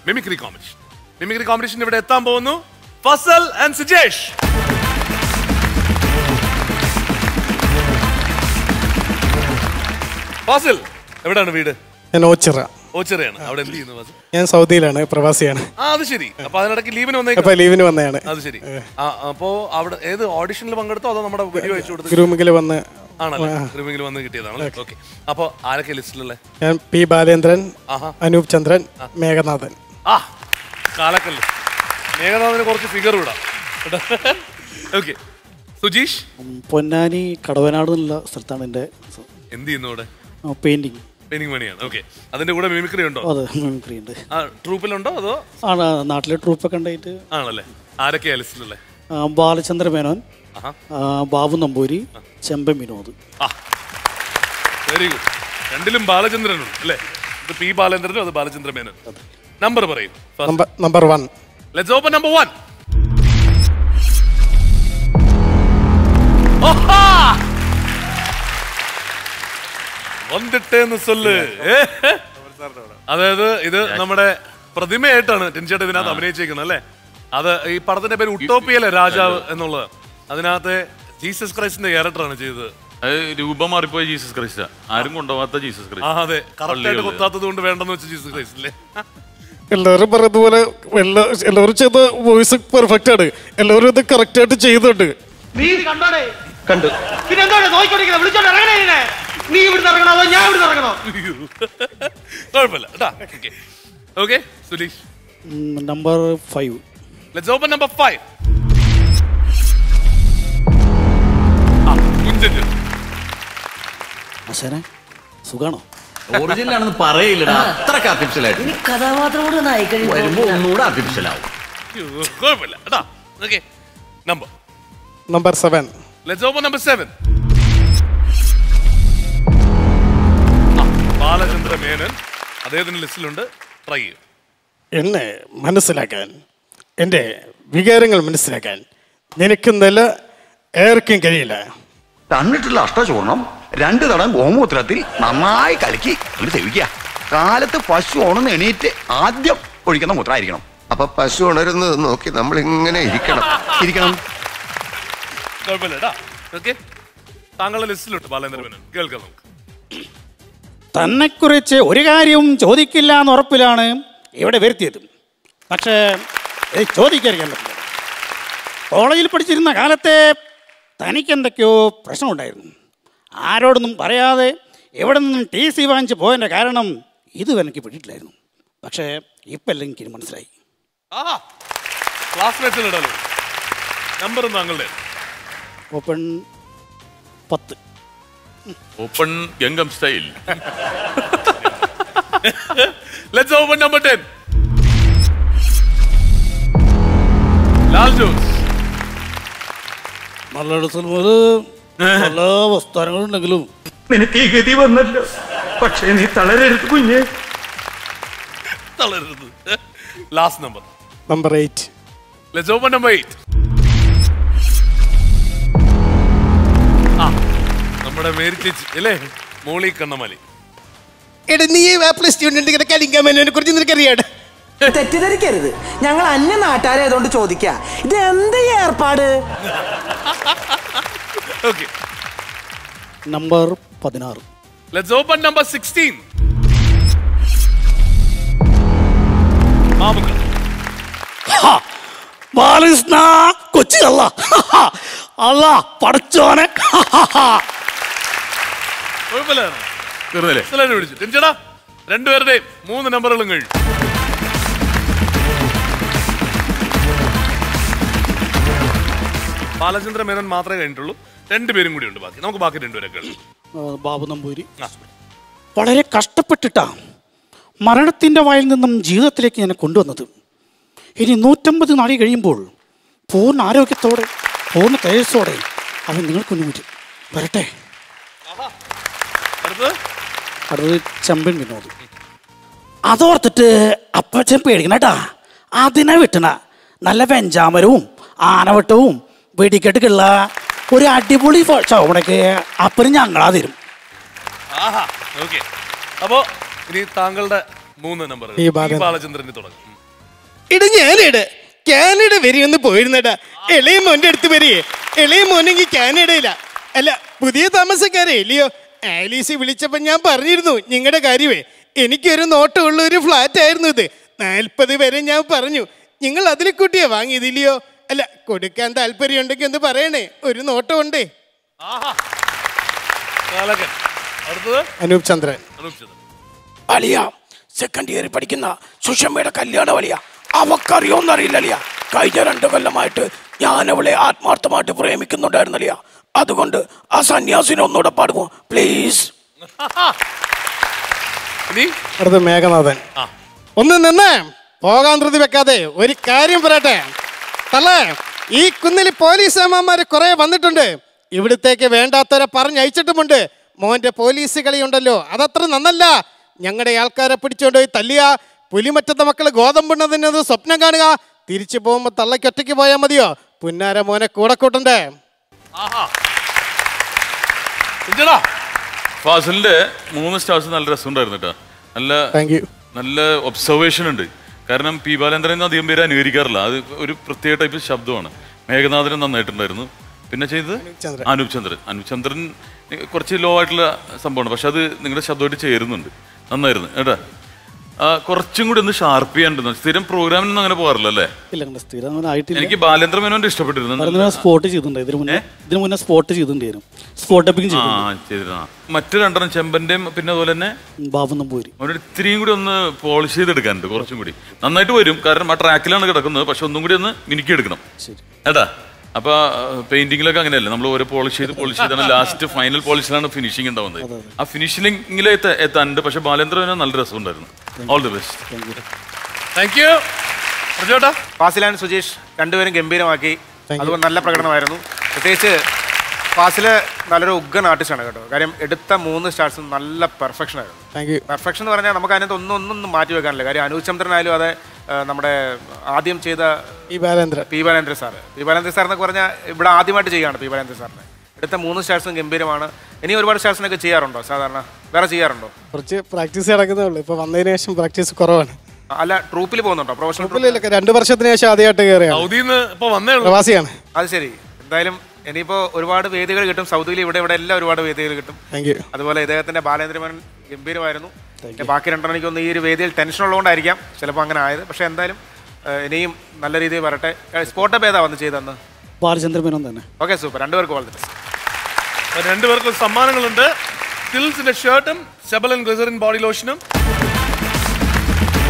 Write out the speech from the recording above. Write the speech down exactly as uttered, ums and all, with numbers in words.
Mimicry competition. Mimicry competition ഇവിടെ എത്താൻ പോകുന്നു ഫസൽ ആൻഡ് സുജേഷ്. ഫാസിൽ എവിടെയാണ് വീട്? ഞാൻ ഓച്ചിറ. ഓച്ചിറയാണ്. അവിടെ എന്ത് ചെയ്യുന്നു ഫാസിൽ? ഞാൻ സൗദിയിലാണ്, പ്രവാസിയാണ്. ആ അത് ശരി. അപ്പൊ അതിനിടയ്ക്ക് ലീവിന് വന്നേക്കാം. ലീവിന് വന്നതാണ്. അത് ശരി. അപ്പോ അവിടെ ഏത് ഓഡിഷനിൽ പങ്കെടുത്തോ അതോ നമ്മുടെ വീഡിയോ അയച്ചു കൊടുത്തു? ഗ്രൂമിംഗിൽ വന്ന്. ആണല്ലേ, ഗ്രൂമിംഗിൽ വന്ന് കിട്ടിയതാണ്. ഓക്കെ. അപ്പൊ ആരൊക്കെ ലിസ്റ്റിലുള്ള? ഞാൻ പി ബാലേന്ദ്രൻ, അനൂപ് ചന്ദ്രൻ, മേഘനാഥൻ. ആ കാലക്കല്ല്. മേഘനാഥന് കുറച്ച് ഫിഗർ വിടാം. ഓക്കെ. സുജീഷ്? പൊന്നാനി കടവനാട് എന്നുള്ള സ്ഥലത്താണ് എൻ്റെ. എന്ത് ചെയ്യുന്നു അവിടെ? പെയിന്റിങ്. പെയിന്റിംഗ് പണിയാണ്. ഓക്കെ. അതിന്റെ കൂടെ മിമിക്രി ഉണ്ടോ? അതെ, മിമിക്രി ഉണ്ട്. ആ ട്രൂപ്പിലുണ്ടോ അതോ? ആണ്, നാട്ടിലെ ട്രൂപ്പൊക്കെ ഉണ്ടായിട്ട്. ആണല്ലേ. ആരൊക്കെയാ ലിസ്റ്റിലുള്ള? ബാലചന്ദ്ര മേനോൻ, ബാബു നമ്പൂരി, ചെമ്പൻ വിനോദ്. ആ വെരി ഗുഡ്. രണ്ടിലും ബാലചന്ദ്രനുണ്ട് അല്ലേ? ഇത് പി ബാലേന്ദ്രനും അത് ബാലചന്ദ്ര മേനോൻ. നമ്പർ പറയും. Number one. Let's open number one. വന്നിട്ടേന്ന് സൊല്ല്. അതായത് ഇത് നമ്മുടെ പ്രതിമയായിട്ടാണ് ടിൻചേട്ടൻ ഇതിനകത്ത് അഭിനയിച്ചേക്കുന്നത് അല്ലേ? അത് ഈ പടത്തിന്റെ പേര് ഉട്ടോപ്പിയല്ലേ, രാജാവ് എന്നുള്ളത്. അതിനകത്ത് ജീസസ് ക്രൈസ്റ്റിന്റെ ക്യാരക്ടറാണ് ചെയ്തത്. രൂപം മാറിപ്പോയ ജീസസ് ക്രൈസ്റ്റ്, ആരും കൊണ്ടുപോകാത്ത ജീസസ് ക്രൈസ്റ്റ്. ആ അതെ, കറക്റ്റ് ആയിട്ട് കൊത്താത്തത് കൊണ്ട് വേണ്ടെന്ന് വെച്ച ജീസസ് ക്രൈസ്റ്റ് അല്ലേ? എല്ലാവരും പറയുന്ന പോലെ എല്ലാവരും ചെയ്ത വോയിസ് പെർഫെക്റ്റ് ആണ്. എല്ലാവരും ഇത് കറക്റ്റ് ആയിട്ട് ചെയ്തിട്ടുണ്ട്. കണ്ടു. നീ ഇവിടെ ഇറങ്ങണോ അതോ ഞാൻ ഇവിടെ ഇറങ്ങണോ? കുഴപ്പമില്ല. Okay. Suleesh? Number five. Let's open number five. സുഖാണോ? ഒറിജിനൽ ആണെന്ന് പറയില്ലടാ, അത്രക്ക് ആർട്ടിഫിഷ്യൽ ആയിട്ട്. ഇനി കഥാപാത്രമോട് വരുമ്പോ ഒന്നുകൂടെ ആർട്ടിഫിഷ്യൽ ആവും. കുഴപ്പമില്ല. Okay. Number number seven. Let's open number seven. Balachandra Menon അദ്ദേഹത്തിന്റെ ലിസ്റ്റിലുണ്ട്. ട്രൈ ചെയ്യും. എന്നെ മനസ്സിലാക്കാൻ, എൻ്റെ വികാരങ്ങൾ മനസ്സിലാക്കാൻ നിനക്കുന്നല്ല ഏർക്കും കഴിയില്ല. തന്നിട്ടുള്ള അഷ്ടചൂർണം രണ്ട് തടം ഗോമൂത്രത്തിൽ നന്നായി കലക്കി സേവിക്കുക. കാലത്ത് പശു ഉണർന്ന് എണീറ്റ് ആദ്യം ഒഴിക്കുന്ന മൂത്രമായിരിക്കണം. അപ്പൊ പശു ഉണരുന്നത് നോക്കി നമ്മൾ ഇങ്ങനെ ഇരിക്കണം ഇരിക്കണം കുഴപ്പമില്ല. ഓക്കെ. താങ്കളുടെ ലിസ്റ്റിലുണ്ട് ബാലേന്ദ്ര മേനൻ. കേൾക്കാം നമുക്ക്. തന്നെക്കുറിച്ച് ഒരു കാര്യവും ചോദിക്കില്ല എന്ന് ഉറപ്പിലാണ് ഇവിടെ വരുത്തിയത്. പക്ഷേ ചോദിക്കാതിരിക്കാൻ പറ്റില്ല. കോളേജിൽ പഠിച്ചിരുന്ന കാലത്തെ തനിക്കെന്തൊക്കെയോ പ്രശ്നമുണ്ടായിരുന്നു. ആരോടൊന്നും പറയാതെ എവിടെ നിന്നും ടി സി വാങ്ങിച്ച് പോയതിൻ്റെ കാരണം ഇതും എനിക്ക് പിടിയിട്ടില്ലായിരുന്നു. പക്ഷേ ഇപ്പം എല്ലാം എനിക്ക് മനസ്സിലായി. നമ്പർ താങ്കളുടെ? ഓപ്പൺ പത്ത്. Open Gangnam style. Let's open number ten. Lal Jose? നല്ല നല്ല വസ്താനങ്ങളുണ്ടെങ്കിലും നിനക്ക് ഈ ഗതി വന്നല്ലോ. പക്ഷേ നീ തളരരുത് കുഞ്ഞെ, തളരരുത്. Last number. Number eight. Let's open number eight. ആ നമ്മുടെ മേരി ചേച്ചി അല്ലേ? മോളി കണ്ണമാലി. തെറ്റിദ്ധരിക്കരുത്, ഞങ്ങൾ അന്യ നാട്ടുകാരായതുകൊണ്ട് ചോദിക്കാ, ഇത് എന്ത് ഏർപ്പാട്? ഓക്കെ. നമ്പർ പതിനാറ്. Let's open number sixteen. Kochi അല്ല അല്ല പടച്ചോനെ. കുഴപ്പമില്ല. രണ്ടുപേരുടെയും മൂന്ന് നമ്പറുകളും കഴിഞ്ഞു. ബാലചന്ദ്ര മേനൻ മാത്രമേ കഴിഞ്ഞിട്ടുള്ളൂ. രണ്ടുപേരും കൂടി ഉണ്ട് ബാക്കി. നമുക്ക് ബാക്കി രണ്ടുപേരൊക്കെ. ബാബു നമ്പൂരി വളരെ കഷ്ടപ്പെട്ടിട്ടാ മരണത്തിൻ്റെ വായിൽ നിന്നും ജീവിതത്തിലേക്ക് ഞാൻ കൊണ്ടുവന്നത്. ഇനി നൂറ്റമ്പത് നാളി കഴിയുമ്പോൾ പൂർണ്ണ ആരോഗ്യത്തോടെ പൂർണ്ണ തേജസ്സോടെ അവൻ നിങ്ങൾക്ക് മുന്നിൽ വരട്ടെ. അടുത്തത് ചെമ്പൻ വിനോദ്. അതോർത്തിട്ട് അപ്പച്ചൻ പേടിക്കണം കേട്ടാ. അതിനെ വിട്ടണ നല്ല വെഞ്ചാമരവും ആനവട്ടവും വെടിക്കെട്ടുള്ള ഒരു അടിപൊളി ചവണക്ക് അപ്പനും ഞങ്ങളാ തരും. അപ്പോ ഇനി താങ്കളുടെ മൂന്ന് നമ്പർ ബാലചന്ദ്രന് തുടങ്ങും. ഇട ഞാനിട കാനഡ വരെ ഒന്ന് പോയിരുന്നടാ. ഇളയ മോന്റെ അടുത്ത് വരികയെ. ഇളയ മോനെങ്കിൽ കാനഡയില. അല്ല പുതിയ താമസക്കാരെ ഇല്ലയോ? ആലീസ് വിളിച്ചപ്പോൾ ഞാൻ പറഞ്ഞിരുന്നു നിങ്ങളുടെ കാര്യമേ. എനിക്കൊരു നോട്ടമുള്ള ഒരു ഫ്ലാറ്റ് ആയിരുന്നു ഇത്. നാൽപ്പത് വരെ ഞാൻ പറഞ്ഞു. നിങ്ങൾ അതിൽ കൂട്ടിയാ വാങ്ങിയതില്ലയോ? അല്ല കൊടുക്കാൻ താല്പര്യം ഉണ്ടെങ്കിൽ ഒന്ന് പറയണേ, ഒരു നോട്ടം ഉണ്ടേ. അനൂപ് ചന്ദ്രൻ. അലിയ സെക്കൻഡ് ഇയറിൽ പഠിക്കുന്ന സുഷമ്മയുടെ കല്യാണം അലിയ. അവക്കറിയോന്നറിയില്ല അലിയ. കഴിഞ്ഞ രണ്ടു കൊല്ലമായിട്ട് ഞാൻ അവളെ ആത്മാർത്ഥമായിട്ട് പ്രേമിക്കുന്നുണ്ടായിരുന്നു അലിയ. അതുകൊണ്ട് ആ സന്യാസിനെ ഒന്നുകൂടെ പാടുമോ പ്ലീസ്? അടുത്ത മേഘനാഥൻ. ഒന്ന് നിന്ന് പോകാൻ ധൃതി വെക്കാതെ ഒരു കാര്യം പറയട്ടെ. തള്ളേ, ഈ കുന്നിൽ പോലീസ് അമ്മമാര് കുറെ വന്നിട്ടുണ്ട്. ഇവിടത്തേക്ക് വേണ്ടാത്തവരെ പറഞ്ഞയച്ചിട്ടുമുണ്ട്. മോന്റെ പോലീസ് കളിയുണ്ടല്ലോ, അതത്ര നന്നല്ല. ഞങ്ങളുടെ ആൾക്കാരെ പിടിച്ചുകൊണ്ട് പോയി തല്ലിയ, പുലിമറ്റത്തെ മക്കള് ഗോതമ്പുണ്ണതിനത് സ്വപ്നം കാണുക. തിരിച്ചു പോകുമ്പോ തള്ളയ്ക്ക് ഒറ്റയ്ക്ക് പോയാൽ മതിയോ? പുന്നാര മോനെ കൂടെ കൂട്ടണ്ടേ? ഫാസിലിന്റെ മൂന്ന് സ്റ്റാർസ് നല്ല രസമുണ്ടായിരുന്നു കേട്ടോ. നല്ല നല്ല ഒബ്സർവേഷൻ ഉണ്ട്. കാരണം പി ബാലേന്ദ്രൻ അധികം പേര് അനുകരിക്കാറില്ല. അത് ഒരു പ്രത്യേക ടൈപ്പ് ശബ്ദമാണ്. മേഘനാഥനും നന്നായിട്ടുണ്ടായിരുന്നു. പിന്നെ ചെയ്തത് അനൂപ് ചന്ദ്രൻ. അനൂപ് ചന്ദ്രൻ കുറച്ച് ലോ ആയിട്ടുള്ള സംഭവമാണ്, പക്ഷെ അത് നിങ്ങളുടെ ശബ്ദമായിട്ട് ചേരുന്നുണ്ട്. നന്നായിരുന്നു കേട്ടാ. കുറച്ചും കൂടി ഒന്ന് ഷാർപ്പ് ചെയ്യാണ്ട്. സ്ഥിരം പ്രോഗ്രാമിനൊന്നും അങ്ങനെ പോകാറില്ല അല്ലേ? എനിക്ക് ബാലേന്ദ്ര മേനോന്റെ ഇഷ്ടപ്പെട്ടിരുന്നു. സ്പോട്ട് ചെയ്തിട്ടുണ്ട് ഇതിന് മുന്നേ. ഇതിന് മുന്നേ സ്പോട്ട് ചെയ്തിട്ടുണ്ടായിരുന്നു. സ്പോട്ട് ടപ്പിംഗ് ചെയ്തിരുന്നു. മറ്റു രണ്ടെണ്ണം ചെമ്പന്റെയും പിന്നെ അതുപോലെ തന്നെ ബാബു നമ്പൂരി അവരുടെ ഇത്രയും കൂടി ഒന്ന് പോളിഷ് ചെയ്തെടുക്കാനുണ്ട്. കുറച്ചും കൂടി നന്നായിട്ട് വരും. കാരണം ആ ട്രാക്കിലാണ് കിടക്കുന്നത്. പക്ഷെ ഒന്നും കൂടി ഒന്ന് മിനുക്കി എടുക്കണം ഏട്ടാ. അപ്പൊ പെയിന്റിങ്ങിലൊക്കെ അങ്ങനെയല്ലേ, നമ്മൾ ഓരോ പോളിഷ് ചെയ്ത് പോളിഷ് ചെയ്താണ് ലാസ്റ്റ് ഫൈനൽ പോളിഷിലാണ് ഫിനിഷിംഗ് ഉണ്ടാവുന്നത്. ആ ഫിനിഷിംഗിൽ എത്താനുണ്ട്. പക്ഷെ ബാലേന്ദ്രന് നല്ല രസമുണ്ടായിരുന്നു. All the best. Thank you. Fazil and Sujesh രണ്ടുപേരും ഗംഭീരമാക്കി. അതുകൊണ്ട് നല്ല പ്രകടനമായിരുന്നു. പ്രത്യേകിച്ച് ഫാസില് നല്ലൊരു ഉഗ്രൻ ആർട്ടിസ്റ്റാണ് കേട്ടോ. കാര്യം എടുത്ത മൂന്ന് സ്റ്റാർസും നല്ല പെർഫെക്ഷൻ ആയിരുന്നു. പെർഫെക്ഷൻ എന്ന് പറഞ്ഞാൽ നമുക്ക് അതിനകത്ത് ഒന്നും ഒന്നും മാറ്റി വെക്കാനില്ല. കാര്യം അനൂപ് ചന്ദ്രനായാലും അതെ, നമ്മുടെ ആദ്യം ചെയ്ത P Balendra P Balendra sir P Balendra sir എന്നൊക്കെ പറഞ്ഞാൽ ഇവിടെ ആദ്യമായിട്ട് ചെയ്യുകയാണ് പി ബാലേന്ദ്ര സാറിന്. എടുത്ത മൂന്ന് സ്റ്റാർസും ഗംഭീരമാണ്. ഇനി ഒരുപാട് സ്റ്റാർസിനൊക്കെ ചെയ്യാറുണ്ടോ? സാധാരണ വേറെ ചെയ്യാറുണ്ടോ? കുറച്ച് പ്രാക്ടീസ് നടക്കുന്നേ ഉള്ളൂ. ഇപ്പൊ വന്നതിന് ശേഷം പ്രാക്ടീസ് കുറവാണ്. അല്ല ട്രൂപ്പിൽ പോകുന്നുണ്ടോ? പ്രൊഫഷണൽ രണ്ടു വർഷത്തിന് ശേഷം ആദ്യമായിട്ട് കയറിയാണ്. പ്രവാസിയാണ്. അത് ശരി. എന്തായാലും ഇനിയിപ്പോൾ ഒരുപാട് വേദികൾ കിട്ടും. സൗദിയിൽ ഇവിടെ ഇവിടെ എല്ലാം ഒരുപാട് വേദികൾ കിട്ടും. അതുപോലെ ഇദ്ദേഹത്തിന്റെ ബാലേന്ദ്രമേനോൻ ഗംഭീരമായിരുന്നു. ബാക്കി രണ്ടെണ്ണം എനിക്കൊന്ന് ഈ ഒരു വേദിയിൽ ടെൻഷൻ ഉള്ളതുകൊണ്ടായിരിക്കാം ചിലപ്പോൾ അങ്ങനെ ആയത്. പക്ഷെ എന്തായാലും ഇനിയും നല്ല രീതിയിൽ വരട്ടെ. സ്പോട്ട് അപ്പ് ഏതാ വന്ന് ചെയ്തെന്ന്? ബാലചന്ദ്രമേനോൻ തന്നെ. Okay, super. രണ്ടുപേർക്കും ഓൾ ദി ബെസ്റ്റ്. രണ്ടുപേർക്കും സമ്മാനങ്ങളുണ്ട്. ടിൽസിന്റെ ഷർട്ടും സെബലൻ ഗ്ലിസറിൻ ബോഡി ലോഷനും